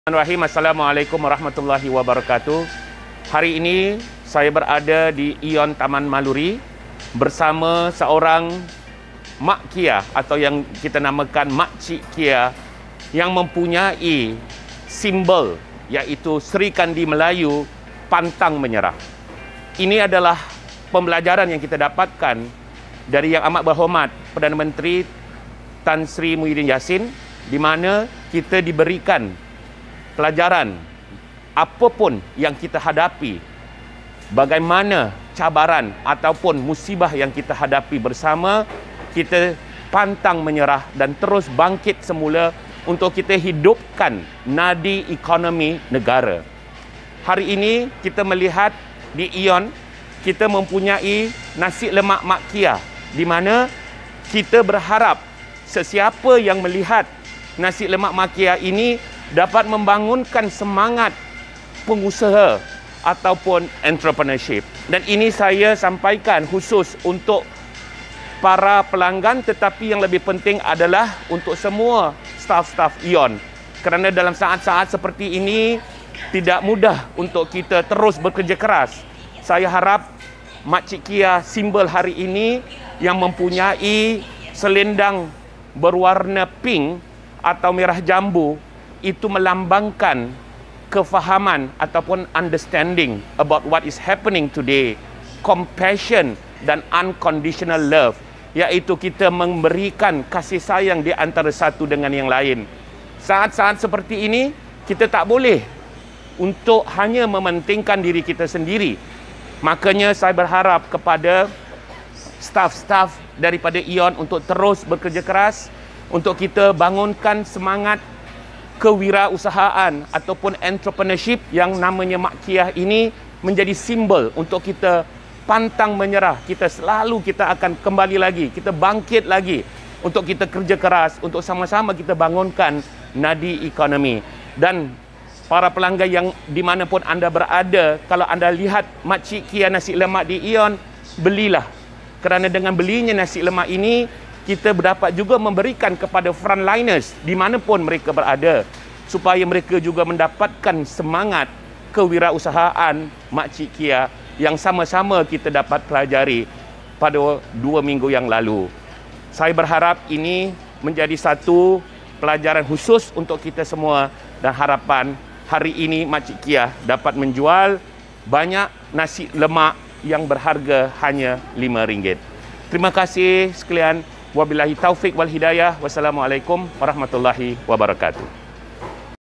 Bismillahirrahmanirrahim. Assalamualaikum warahmatullahi wabarakatuh. Hari ini saya berada di Ion Taman Maluri bersama seorang Mak Kia atau yang kita namakan Makcik Kia yang mempunyai simbol iaitu Sri Kandi Melayu pantang menyerah. Ini adalah pembelajaran yang kita dapatkan dari Yang Amat Berhormat Perdana Menteri Tan Sri Muhyiddin Yassin, di mana kita diberikan pelajaran apapun yang kita hadapi, bagaimana cabaran ataupun musibah yang kita hadapi bersama, kita pantang menyerah dan terus bangkit semula untuk kita hidupkan nadi ekonomi negara. Hari ini kita melihat di Ion, kita mempunyai nasi lemak Mak Kia, di mana kita berharap sesiapa yang melihat nasi lemak Mak Kia ini dapat membangunkan semangat pengusaha ataupun entrepreneurship. Dan ini saya sampaikan khusus untuk para pelanggan, tetapi yang lebih penting adalah untuk semua staf-staf Ion. Kerana dalam saat-saat seperti ini tidak mudah untuk kita terus bekerja keras. Saya harap Makcik Kia simbol hari ini yang mempunyai selendang berwarna pink atau merah jambu itu melambangkan kefahaman ataupun understanding about what is happening today, compassion dan unconditional love, iaitu kita memberikan kasih sayang di antara satu dengan yang lain. Saat-saat seperti ini kita tak boleh untuk hanya mementingkan diri kita sendiri. Makanya saya berharap kepada staf-staf daripada Ion untuk terus bekerja keras untuk kita bangunkan semangat kewirausahaan ataupun entrepreneurship yang namanya Mak Kia ini menjadi simbol untuk kita pantang menyerah. Kita akan kembali lagi, kita bangkit lagi untuk kita kerja keras, untuk sama-sama kita bangunkan nadi ekonomi. Dan para pelanggan yang dimanapun anda berada, kalau anda lihat Makcik Kia nasi lemak di Ion, belilah. Kerana dengan belinya nasi lemak ini, kita dapat juga memberikan kepada frontliners dimanapun mereka berada, supaya mereka juga mendapatkan semangat kewirausahaan Makcik Kia yang sama-sama kita dapat pelajari pada 2 minggu yang lalu. Saya berharap ini menjadi satu pelajaran khusus untuk kita semua, dan harapan hari ini Makcik Kia dapat menjual banyak nasi lemak yang berharga hanya RM5. Terima kasih sekalian. Wabillahi taufik wal hidayah. Wassalamualaikum warahmatullahi wabarakatuh.